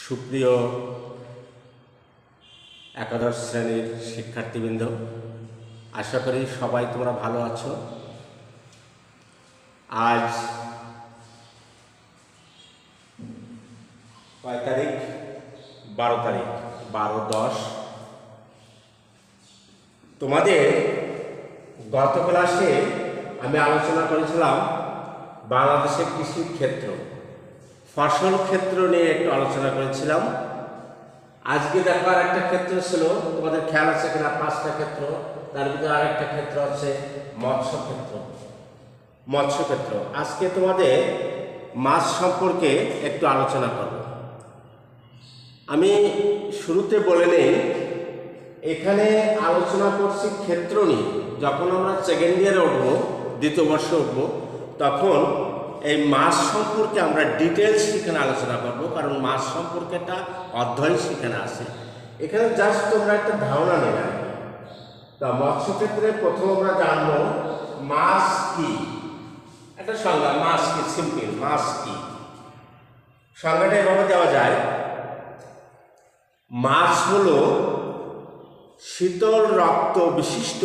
সুপ্রিয় একাদশ শ্রেণীর শিক্ষার্থীবৃন্দ, আশা করি সবাই তোমরা ভালো আছো। আজ কয় তারিখ? 12 তারিখ, 12-10। তোমাদের গত ক্লাসে আমি আলোচনা করেছিলাম বাংলাদেশের কৃষি ক্ষেত্র, ফসল ক্ষেত্র নিয়ে একটু আলোচনা করেছিলাম। আজকে দেখার একটা ক্ষেত্র ছিল, তোমাদের খেয়াল আছে কিনা, 5টা ক্ষেত্র। তার ভিতরে আরেকটা ক্ষেত্র আছে মৎস্য ক্ষেত্র। মৎস্য ক্ষেত্র আজকে তোমাদের মাছ সম্পর্কে একটু আলোচনা করব। আমি শুরুতে বলে নেই, এখানে আলোচনা করছি ক্ষেত্র নিয়ে। যখন আমরা সেকেন্ড ইয়ারে উঠবো, দ্বিতীয় বর্ষে উঠবো, তখন এই মাছ সম্পর্কে আমরা ডিটেলস সেখানে আলোচনা করব, কারণ মাছ সম্পর্কে একটা অধ্যায় সেখানে আছে। এখানে জাস্ট তোমরা একটা ধারণা নেবে। তা মৎস্যক্ষেত্রে প্রথম আমরা জানবো মাছ কি। একটা সংজ্ঞা, মাছ কি, সিম্পল, মাছ কি। সংজ্ঞাটা এভাবে দেওয়া যায়, মাছ হলো শীতল রক্ত বিশিষ্ট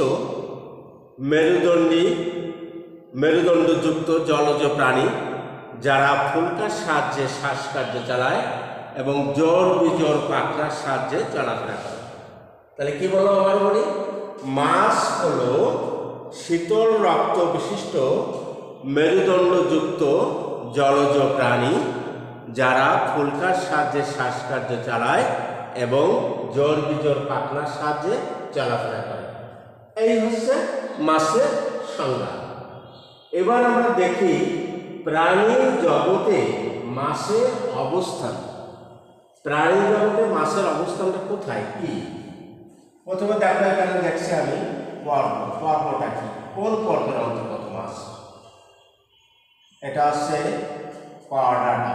মেরুদণ্ডযুক্ত জলজ প্রাণী, যারা ফুলকার সাহায্যে শ্বাসকার্য চালায় এবং জোর বিজোর পাখনার সাহায্যে চলাফেরা করে। তাহলে কি বলো? আবার বলি, মাছ হলো শীতল রক্ত বিশিষ্ট মেরুদণ্ডযুক্ত জলজ প্রাণী, যারা ফুলকার সাহায্যে শ্বাসকার্য চালায় এবং জোর বিজোর পাখনার সাহায্যে চলাফেরা করে। এই হচ্ছে মাছের সংজ্ঞা। এবার আমরা দেখি প্রাণীর জগতে মাছের অবস্থান। প্রাণীর জগতে মাছের অবস্থানটা কোথায়, কি? প্রথমে দেখো, এখানে দেখছি আমি পর্ব। পর্বটা কি? কোন পর্বের অন্তর্গত মাছ? এটা হচ্ছে কোয়াড্রাটা।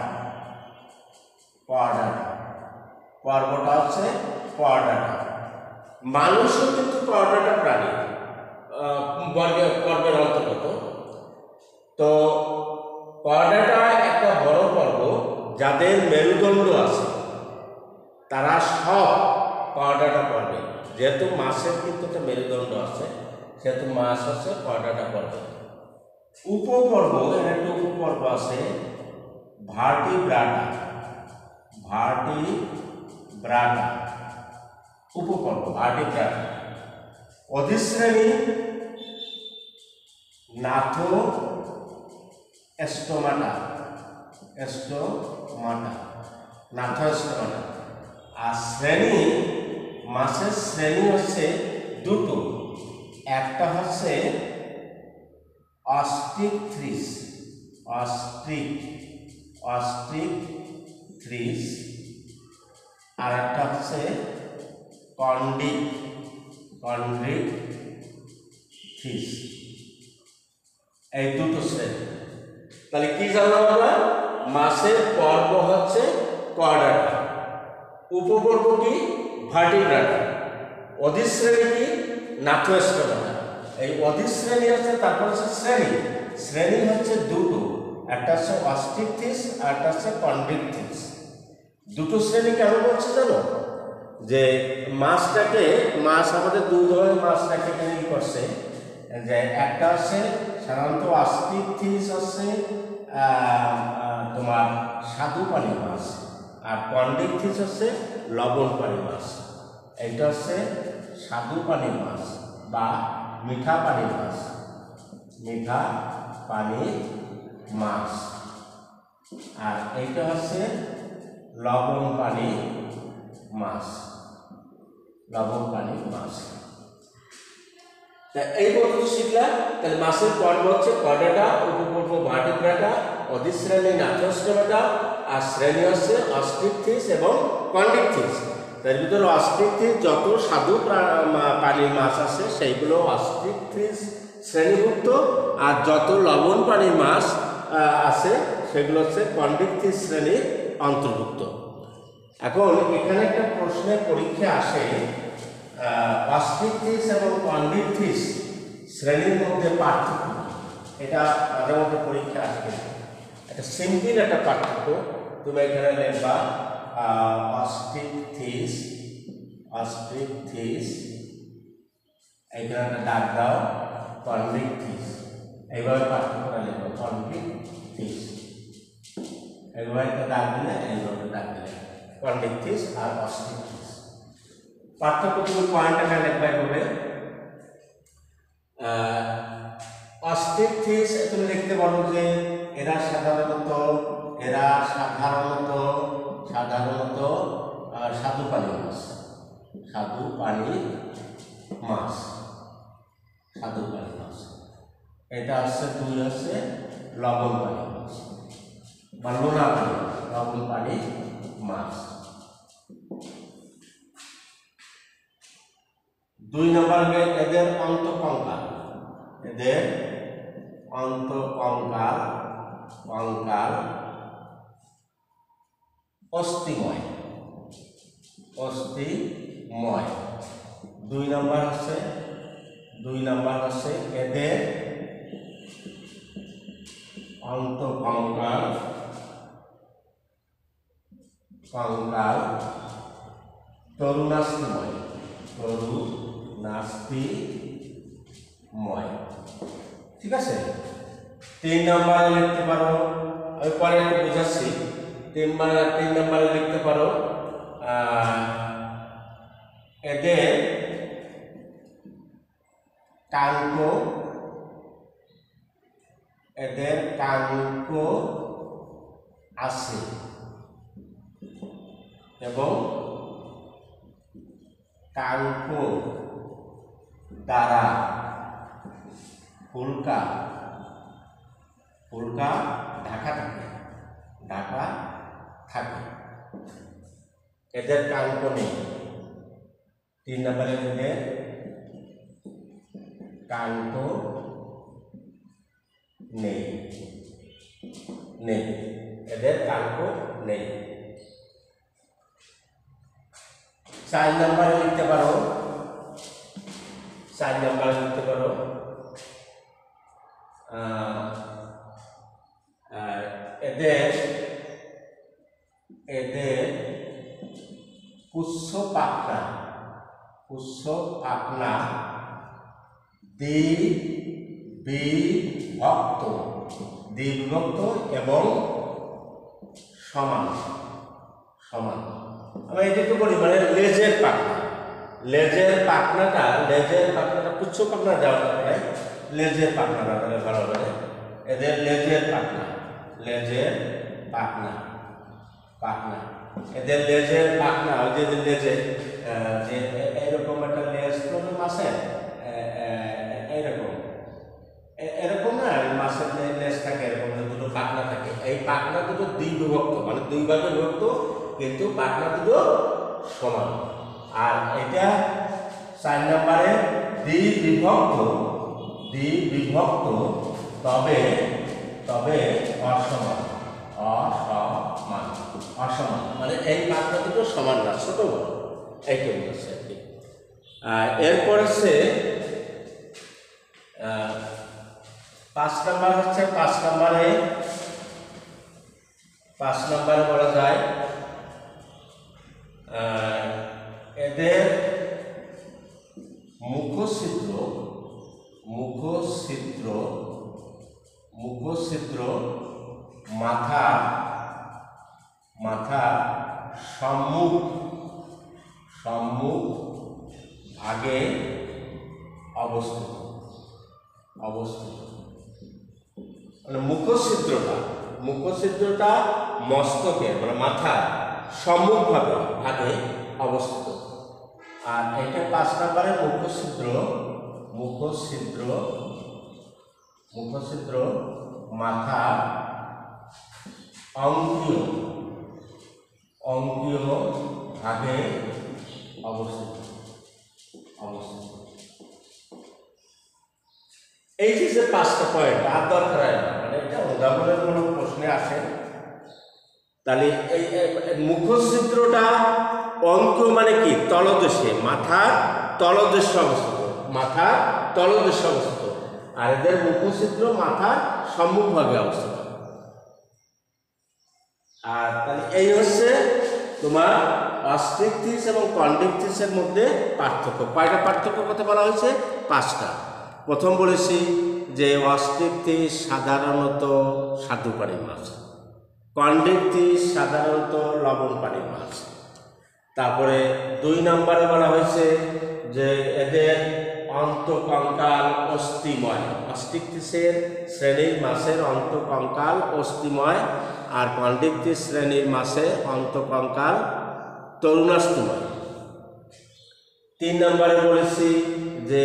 পর্বটা হচ্ছে কোয়াড্রাটা। মানুষও কিন্তু কোয়াড্রাটা প্রাণী পর্বের অন্তর্গত। তো কোয়াড্রাটা একটা বড় পর্ব, যাদের মেরুদণ্ড আছে তারা সব কোয়াড্রাটা পর্বে। যেহেতু মাছের কিন্তু একটা মেরুদণ্ড আছে, সেহেতু মাছ হচ্ছে কোয়াড্রাটা পর্বে। উপপর্ব, এর একটা উপপর্ব আছে ভার্টিব্রাটা। উপপর্ব ভার্টিব্রাটা। অধিশ্রেণী নাথোস্টোমাটা। আর শ্রেণী, মাছের শ্রেণী হচ্ছে দুটো। একটা হচ্ছে অস্ট্রিকথ্রিস, আর একটা হচ্ছে কন্ড্রিকথ্রিস। এই দুটো শ্রেণী। তাহলে কি জানলাম আমরা? মাছের পর্ব হচ্ছে কোয়াড্রাটা, উপপর্ব কি? ভার্টিব্রাটা, অধিশ্রেণী কি? নাথোস্টোমাটা। এই অধিশ্রেণী আছে, তারপর হচ্ছে শ্রেণী হচ্ছে দুটো, একটা হচ্ছে অস্ট্রিকথ্রিস আর একটা হচ্ছে কন্ড্রিকথ্রিস। দুটো শ্রেণী কেন বলছে জানো? যে মাছ আমাদের দুই ধরনের মাছটাকে এখানে কি করছে, যে একটা হচ্ছে সাধারণত অস্ট্রিকথ্রিস হচ্ছে তোমার স্বাদু পানি মাছ, আর কন্ড্রিকথ্রিস হচ্ছে লবণ পানি মাছ। এইটা হচ্ছে স্বাদু পানি মাছ বা মিঠা পানি মাছ, আর এইটা হচ্ছে লবণ পানি মাছ। তা এই পর্যন্ত শিখলাম। তাহলে মাছের পর্ব হচ্ছে কোয়াড্রাটা, উপপর্ব ভার্টিব্রাটা, অধিশ্রেণী নাথোস্টোমাটা, আর শ্রেণী হচ্ছে অস্ট্রিকথ্রিস এবং কন্ড্রিকথ্রিস। তার ভিতরে অস্ট্রিকথ্রিস যত স্বাদু পানির মাছ আছে সেইগুলো অস্ট্রিকথ্রিস শ্রেণীভুক্ত, আর যত লবণ পানির মাছ আছে সেগুলো হচ্ছে কন্ড্রিকথ্রিস শ্রেণীর অন্তর্ভুক্ত। এখন এখানে একটা প্রশ্নের পরীক্ষা আসে, অস্ট্রিকথ্রিস এবং কন্ড্রিকথ্রিস শ্রেণীর মধ্যে পার্থক্য। এটা মাঝে মধ্যে পরীক্ষা আসবে। একটা সিম্পল একটা পার্থক্য, তুমি এখানে লিখবা অস্টিকথিস, অস্টিকথিস, এখানে একটা দাগ দাও কনভিকথিস, এইভাবে পার্থক্যটা লিখবো কনভিকথিস, এইভাবে একটা দাগ দিলে এইভাবে দাগ দিলে কনভিকথিস আর অস্টিকথিস। পার্থক্য তুমি পয়েন্ট এখানে লিখবা এইভাবে। অস্টিকথিস তুমি দেখতে পারো যে এরা সাধারণত স্বাদু পানির মাছ, স্বাদু পানির মাছ, স্বাদু পানির মাছ। এটা হচ্ছে দুই হচ্ছে লবণ পানির মাছ বা লোনা পানি, লবণ পানির মাছ। 2 নম্বর এদের অন্তঃকঙ্কাল, এদের অন্তঃকঙ্কাল কঙ্কাল অস্থিময়, অস্থিময়। 2 নম্বর হচ্ছে এদের অন্তঃকঙ্কাল কঙ্কাল তরুণাস্থিময়, তরুণাস্থিময়। ঠিক আছে। 3 নম্বরে লিখতে পারো, আমি পরে একটু বুঝাচ্ছি। 3 নম্বরে লিখতে পারো এদের কাঙ্ক, এদের কাঙ্ক আছে এবং কাঙ্ক দ্বারা ফুলকা ঢাকা থাকে, এদের কাঙ্ক নেই। 3 নম্বরে এদের কাঙ্ক নেই, এদের কাঙ্ক নেই। 4 নম্বরে লিখতে পারো, এদের পুষ্য পাখনা দ্বিবিভক্ত এবং সমান। আমি এটুকু বলি, মানে লেজের পাখনাটা পুচ্ছ পাখনা দেওয়া যাবে, লেজের পাখনাটা ভালো হবে। এদের লেজের পাখনা, এদের লেজের পাখনা, ওই যে লেজে যে এরকম একটা লেজ মাছের, এরকম না মাছের লেজ থাকে, এরকম দুটো পাখনা থাকে। এই পাখনা দুটো দ্বিবিভক্ত, মানে 2 ভাগে বিভক্ত, কিন্তু পাখনা দুটো সমান। আর এটা 4 নম্বরে দ্বিবিভক্ত, তবে অসমান, মানে এই পাখনা দুটো সমান না, ছোট বড়, এইটা বলছে আর কি। এরপর হচ্ছে 5 নম্বর হচ্ছে 5 নম্বরে বলা যায় এদের মুখছিদ্র মাথা সম্মুখ ভাগে অবস্থিত, মানে মুখছিদ্রটা মস্তকের, মানে মাথার সম্মুখ ভাগে অবস্থিত। আর এটা 5 নম্বরে মুখছিদ্র মাথা অঙ্কীয় ভাগে অবস্থিত। এই যে 5টা পয়েন্ট আর দরকার হয় না, মানে এটা উদাহরণের কোনো প্রশ্নে আসে। তাহলে এই মুখছিদ্রটা অঙ্কীয় মানে কি, তলদেশে, মাথার তলদেশে অবস্থিত, আর এদের মুখছিদ্র মাথার সম্মুখভাগে অবস্থিত। আর তাহলে এই হচ্ছে তোমার অস্ট্রিকথিস এবং কন্ড্রিকথিসের মধ্যে পার্থক্য। কয়টা পার্থক্য কথা বলা হয়েছে? 5টা। প্রথম বলেছি যে অস্ট্রিকথিস সাধারণত স্বাদু পানির মাছ, কন্ড্রিকথিস সাধারণত লবণ পানির মাছ। তারপরে 2 নম্বরে বলা হয়েছে যে এদের অন্তঃকঙ্কাল অস্থিময়, অস্ট্রিকথিসের শ্রেণীর মাছের অন্তঃকঙ্কাল অস্থিময়, আর কন্ড্রিকথিস শ্রেণীর মাছের অন্তঃকঙ্কাল তরুণাস্থিময়। 3 নম্বরে বলেছি যে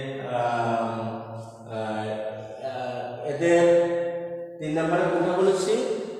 এদের 3 নম্বরে কোনটা বলেছি,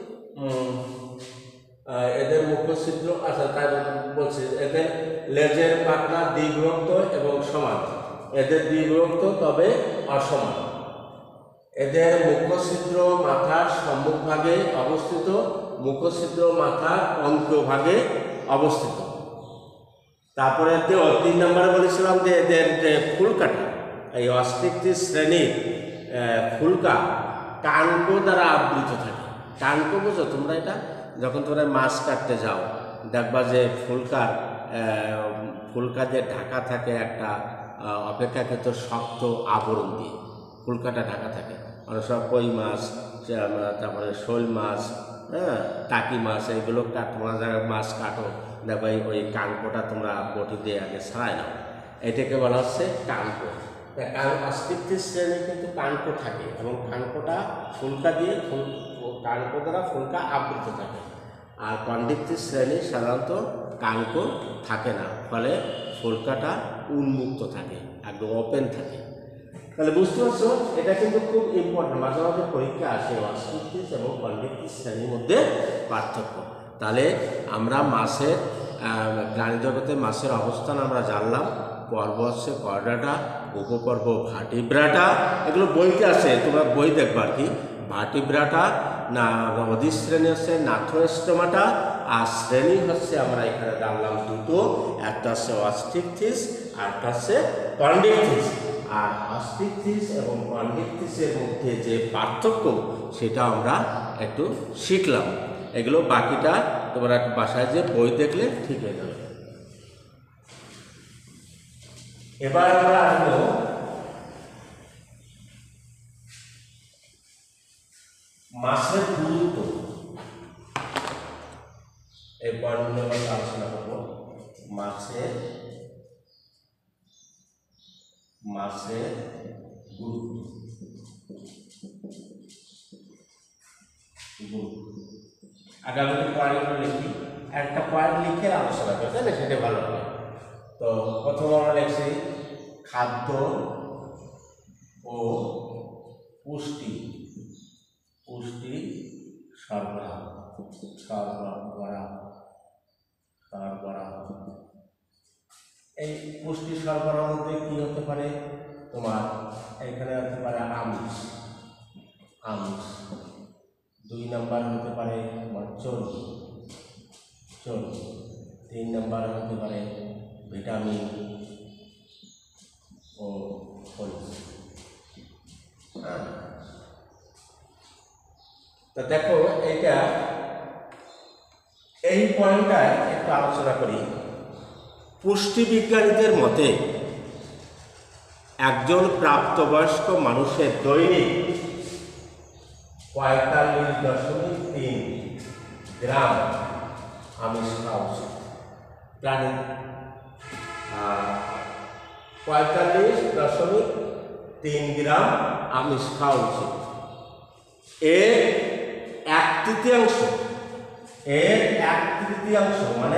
এদের মুখছিদ্র, আচ্ছা তাই বলছি, এদের লেজের পাখনা দ্বিবিভক্ত এবং সমান, এদের দ্বিবিভক্ত তবে অসমান। এদের মুখছিদ্র মাথার সম্মুখভাগে অবস্থিত, মুখছিদ্র মাথার অন্তভাগে অবস্থিত। তারপরে 3 নম্বরে বলেছিলাম যে এদের যে ফুলকাটা, এই অস্ট্রিকথিস শ্রেণীর ফুলকা কানকো দ্বারা আবৃত থাকে। কানকো বুঝো তোমরা? এটা যখন তোমরা মাছ কাটতে যাও দেখবা যে ফুলকা যে ঢাকা থাকে একটা অপেক্ষাকৃত শক্ত আবরণ দিয়ে ফুলকাটা ঢাকা থাকে। অনেক সব কই মাছ, তারপরে শোল মাছ, হ্যাঁ, টাকি মাছ, এইগুলো তোমরা যারা মাছ কাটো দেখবা ওই কানকোটা তোমরা বটি দিয়ে আগে ছাড়াই নাও, এটাকে বলা হচ্ছে কানকো। অস্ট্রিকথিস শ্রেণী কিন্তু কানকো থাকে এবং কানকোটা ফুলকা দিয়ে কানকো দ্বারা ফুলকা আবৃত থাকে। আর কন্ড্রিকথিস শ্রেণী সাধারণত কানকো থাকে না, ফলে ফুলকাটা উন্মুক্ত থাকে, একদম ওপেন থাকে। তাহলে বুঝতে পারছো, এটা কিন্তু খুব ইম্পর্টেন্ট, মাঝে মাঝে পরীক্ষা আসে অস্ট্রিকথিস এবং কন্ড্রিকথিস শ্রেণীর মধ্যে পার্থক্য। তাহলে আমরা মাছের প্রাণী জগতে মাছের অবস্থান আমরা জানলাম। পর্ব হচ্ছে কর্ডাটা, উপপর্ব ভার্টিব্রাটা, এগুলো বইতে আছে, তোমরা বই দেখবা আর কি। ভার্টিব্রাটা না অধিশ্রেণী হচ্ছে নাথ্রোস্টোমাটা, আর শ্রেণী হচ্ছে আমরা এখানে জানলাম 2টো, একটা হচ্ছে অস্ট্রিকথিস আর একটা হচ্ছে কন্ড্রিকথিস। আর অস্ট্রিকথিস এবং কন্ড্রিকথিসের মধ্যে যে পার্থক্য সেটা আমরা একটু শিখলাম। এগুলো বাকিটা তোমরা বাসায় যে বই দেখলে ঠিক হয়ে যাবে। এবার আমরা আসবো মাছের গুরুত্ব, এই পয়েন্ট নিয়ে আলোচনা করবো। মাছের গুরুত্ব আগামী পয়েন্টগুলো লিখি, একটা পয়েন্ট লিখে আলোচনা করতে না, সেটা ভালো হবে। তো প্রথম আমরা লিখছি খাদ্য ও পুষ্টি সরবরাহ। এই পুষ্টি সরবরাহ মধ্যে কি হতে পারে? তোমার এখানে হতে পারে আমিষ। 2 নম্বর হতে পারে তোমার চর্বি। 3 নম্বর হতে পারে ভিটামিন ও খনিজ। তো দেখো এইটা, এই পয়েন্টটা একটু আলোচনা করি। পুষ্টিবিজ্ঞানীদের মতে একজন প্রাপ্তবয়স্ক মানুষের দৈনিক 45.3 গ্রাম আমিষ খাওয়া উচিত। প্রাণী 45.3 গ্রাম আমিষ খাওয়া উচিত। এর 1/3 মানে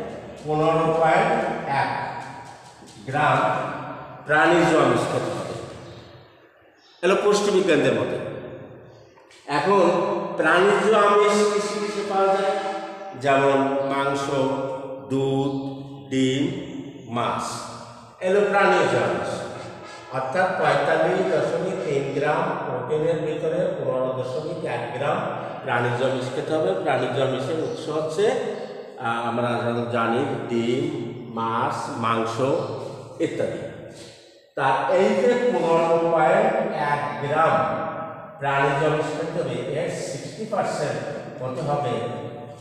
15.1 গ্রাম প্রাণীজ আমিষ খেতে হবে, এগুলো পুষ্টিবিজ্ঞানদের মতে। এখন প্রাণীজ আমিষ কিসে পাওয়া যায়? যেমন মাংস, দুধ, ডিম, মাছ, এগুলো প্রাণীজ আমিষ। অর্থাৎ 45.3 গ্রাম প্রোটিনের ভিতরে 15.1 গ্রাম প্রাণীজ আমিষ খেতে হবে। প্রাণীজ আমিষের উৎস হচ্ছে আমরা জানি ডিম, মাছ, মাংস ইত্যাদি। তার এই যে 15.1 গ্রাম প্রাণীজ আমিষ খেতে হবে, এর 60% হতে হবে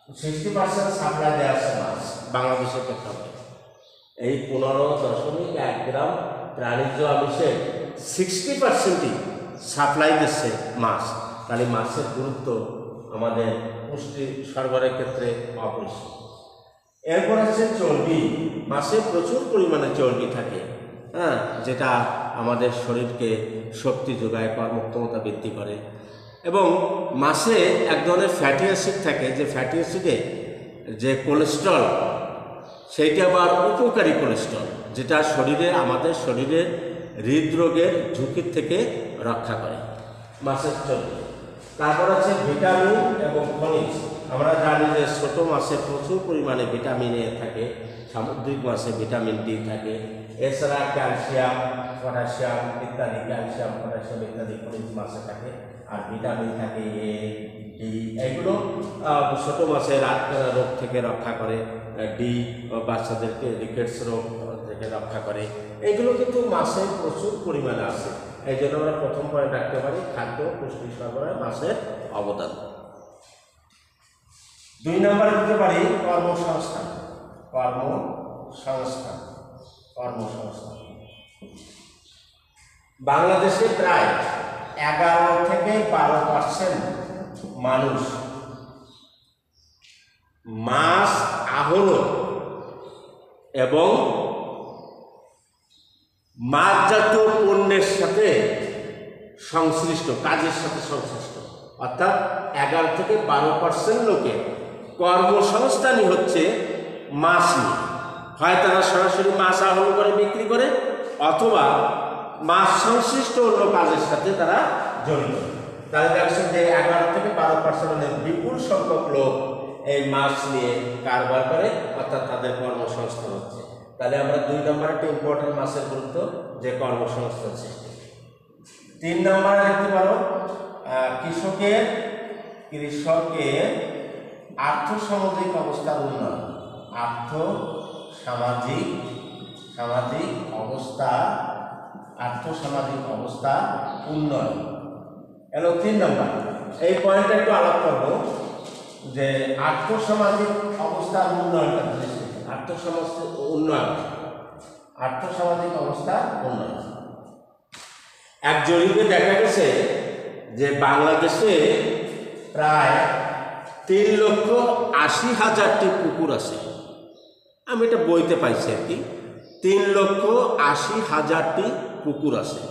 60% সাপ্লাই দেওয়া আছে মাছ বাংলাদেশের প্রেক্ষাপটে। এই 15.1 গ্রাম প্রাণীজ আমিষের 60%ই সাপ্লাই দিচ্ছে মাছ। তাহলে মাছের গুরুত্ব আমাদের পুষ্টি সরবরাহের ক্ষেত্রে অপরিসীম। এরপর আছে চর্বি। মাছে প্রচুর পরিমাণে চর্বি থাকে, হ্যাঁ, যেটা আমাদের শরীরকে শক্তি যোগায়, কর্মক্ষমতা বৃদ্ধি করে। এবং মাছে এক ধরনের ফ্যাটি অ্যাসিড থাকে, যে ফ্যাটি অ্যাসিডে যে কোলেস্ট্রল, সেইটা আবার উপকারী কোলেস্ট্রল, যেটা আমাদের শরীরের হৃদরোগের ঝুঁকির থেকে রক্ষা করে মাছের চর্বি। তারপর আছে ভিটামিন এবং খনিজ। আমরা জানি যে ছোট মাছে প্রচুর পরিমাণে ভিটামিন এ থাকে, সামুদ্রিক মাছে ভিটামিন ডি থাকে, এছাড়া ক্যালসিয়াম, পটাশিয়াম ইত্যাদি, ক্যালসিয়াম, পটাশিয়াম ইত্যাদি খনিজ মাছে থাকে। আর ভিটামিন থাকে এ, ডি, এগুলো ছোট মাছের রোগ থেকে রক্ষা করে। ডি বাচ্চাদেরকে রিকেটস রোগ থেকে রক্ষা করে। এগুলো কিন্তু মাছে প্রচুর পরিমাণে আছে। এই জন্য আমরা প্রথম পয়েন্ট রাখতে পারি খাদ্য পুষ্টি সরবরাহে মাছের অবদান। 2 নম্বরে দিতে পারি কর্মসংস্থান। বাংলাদেশে প্রায় 11 থেকে 12% মানুষ মাছ আহরণ এবং মাছ জাতীয় পণ্যের সাথে সংশ্লিষ্ট, কাজের সাথে সংশ্লিষ্ট। অর্থাৎ 11 থেকে 12% লোকের কর্মসংস্থানই হচ্ছে মাছ নিয়ে। হয় তারা সরাসরি মাছ আহরণ করে বিক্রি করে, অথবা মাছ সংশ্লিষ্ট অন্য কাজের সাথে তারা জড়িত। তাহলে দেখছেন যে 11 থেকে 12% বিপুল সংখ্যক লোক এই মাছ নিয়ে কারবার করে, অর্থাৎ তাদের কর্মসংস্থান হচ্ছে। তাহলে আমরা 2 নম্বরে একটা ইম্পর্টেন্ট মাছের গুরুত্ব, যে কর্মসংস্থান সৃষ্টি। 3 নম্বরে দেখতে পারো কৃষকের আর্থসামাজিক অবস্থার উন্নয়ন। আর্থসামাজিক অবস্থা উন্নয়ন এলো 3 নম্বর। এই পয়েন্টটা একটু আলাপ করবো, যে আর্থসামাজিক অবস্থার উন্নয়নটা, আর্থসামাজিক অবস্থার উন্নয়ন। এক জরিপে দেখা গেছে যে বাংলাদেশে প্রায় 3,80,000টি পুকুর আছে। আমি এটা বইতে পাইছি আর কি, 3,80,000টি পুকুর আছে।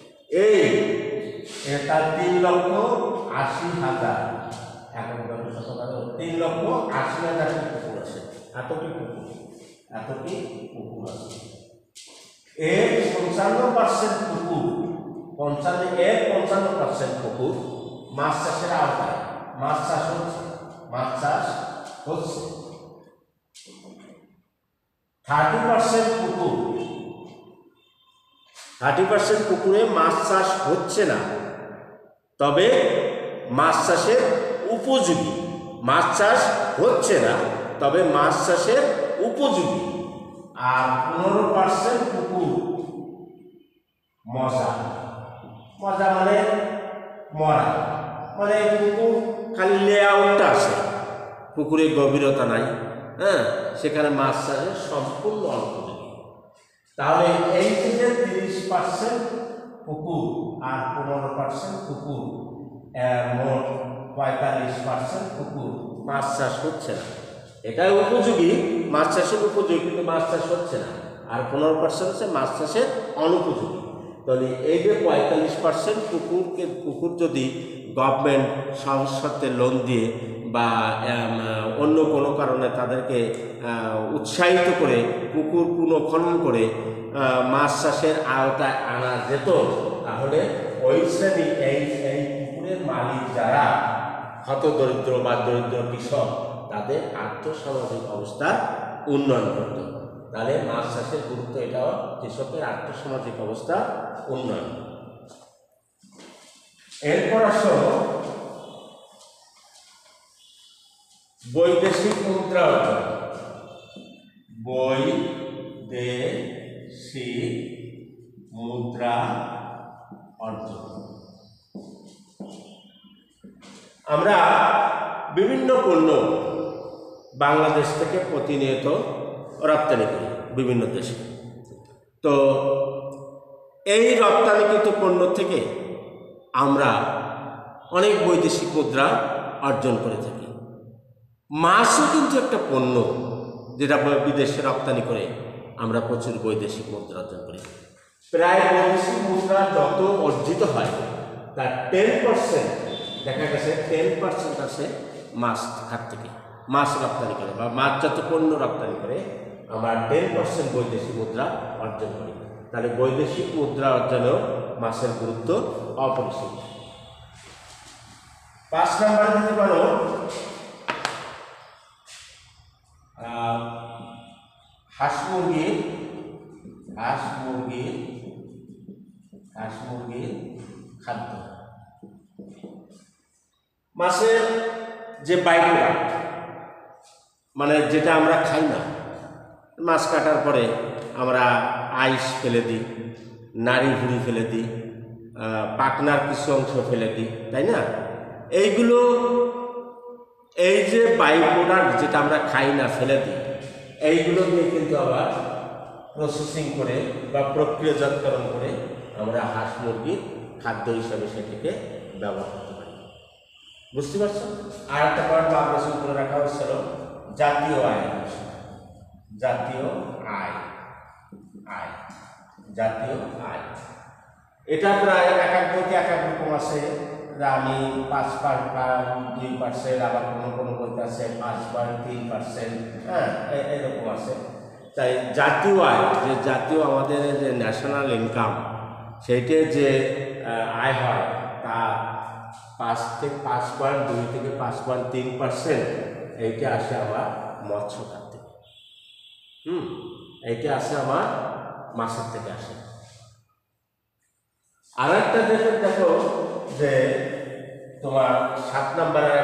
এটা 3,80,000, 3,80,000টি পুকুর আছে। এতটি পুকুর আছে। এর 55% পুকুর মাছ চাষের আওতায়। মাছ চাষ হচ্ছে 30% পুকুরে মাছ চাষ হচ্ছে না, তবে মাছ চাষের উপযোগী। মাছ চাষ হচ্ছে না, তবে মাছ চাষের উপযোগী। আর 15% পুকুর মজা মানে মরা, মানে পুকুর খালি লেআউটটা আছে, পুকুরে গভীরতা নাই, হ্যাঁ, সেখানে মাছ চাষের সম্পূর্ণ অনুপযোগী। তাহলে এই থেকে 30% পুকুর আর 15% পুকুর, মোট 45% পুকুর মাছ চাষ হচ্ছে না। এটাই উপযোগী, মাছ চাষের উপযোগী, কিন্তু মাছ চাষ হচ্ছে না। আর 15% হচ্ছে মাছ চাষের অনুপযোগী। তাহলে এই যে 45% পুকুর যদি গভর্নমেন্ট সহজ শর্তে লোন দিয়ে বা অন্য কোনো কারণে তাদেরকে উৎসাহিত করে পুকুর পুনঃখনন করে মাছ চাষের আওতায় আনা যেত, তাহলে ওই শ্রেণী এই পুকুরের মালিক যারা হতদরিদ্র বা দরিদ্র কৃষক, তাদের আর্থসামাজিক অবস্থার উন্নয়ন করত। তাহলে মাছ চাষের গুরুত্ব এটাও, কৃষকের আর্থসামাজিক অবস্থা উন্নয়ন। এরপর আসো বৈদেশিক মুদ্রা অর্জন। বৈদেশিক মুদ্রা অর্জন। আমরা বিভিন্ন পণ্য বাংলাদেশ থেকে প্রতিনিয়ত রপ্তানি করি বিভিন্ন দেশে। তো এই রপ্তানিকৃত পণ্য থেকে আমরা অনেক বৈদেশিক মুদ্রা অর্জন করে থাকি। মাছও কিন্তু একটা পণ্য যেটা বিদেশে রপ্তানি করে আমরা প্রচুর বৈদেশিক মুদ্রা অর্জন করি। প্রায় বৈদেশিক মুদ্রা যত অর্জিত হয় তার 10% দেখা গেছে 10% আসে মাছ খাত থেকে। মাছ রপ্তানি করে বা মাছজাত পণ্য রপ্তানি করে আমরা 10% বৈদেশিক মুদ্রা অর্জন করি। তাহলে বৈদেশিক মুদ্রা অর্জনেও মাছের গুরুত্ব অপরিসীম। 5 নম্বরে দিতে পারো হাঁস মুরগির খাদ্য। মাছের যে বাইপ্রোডাক্ট মানে যেটা আমরা খাই না, মাছ কাটার পরে আমরা আইস ফেলে দিই, নাড়ি ভুড়ি ফেলে দিই, পাখনার কিছু অংশ ফেলে দিই, তাই না? এইগুলো এই যে বাই প্রোডাক্ট যেটা আমরা খাই না ফেলে দিই, এইগুলো দিয়ে কিন্তু আবার প্রসেসিং করে বা প্রক্রিয়াজাতকরণ করে আমরা হাঁস মুরগির খাদ্য হিসাবে সেটিকে ব্যবহার করতে পারি। বুঝতে পারছো? আর একটা পয়েন্ট আলোচনা করে রাখা হচ্ছিল জাতীয় আয়। জাতীয় আয় এটা প্রায় এক এক বইতে এক এক রকম আছে। আমি 5.2%, আবার কোনো বইতে আছে 5.3%, হ্যাঁ এরকম আছে। তাই জাতীয় আয়, যে জাতীয় আমাদের যে ন্যাশনাল ইনকাম, সেইটার যে আয় হয় তা 5.2 থেকে 5.3% এইটা আসে আমার মৎস্য খাত থেকে। এইটা আসে আমার মাছের থেকে আসে। আর একটা দেশের দেখো যে তোমার 7 নম্বরের